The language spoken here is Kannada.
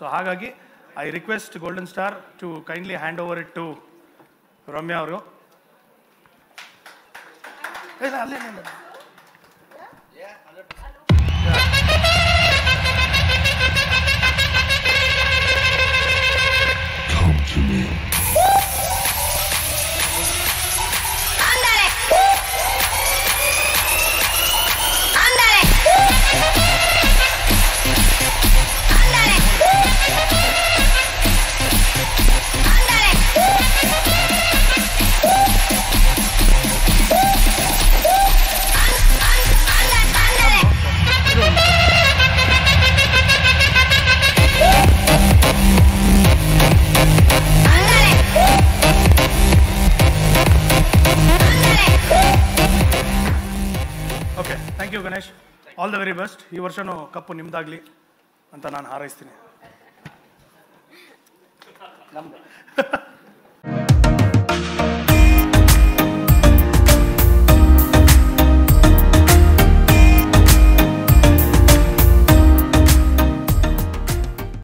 ಸೊ ಹಾಗಾಗಿ I request golden star to kindly hand over it to Ramya ಅವರು. Okay, thank you Ganesh. All the very best. ಈ ವರ್ಷನೂ ಕಪ್ಪು ನಿಮ್ದಾಗಲಿ ಅಂತ ನಾನು ಹಾರೈಸ್ತೀನಿ. ನಮ್ದು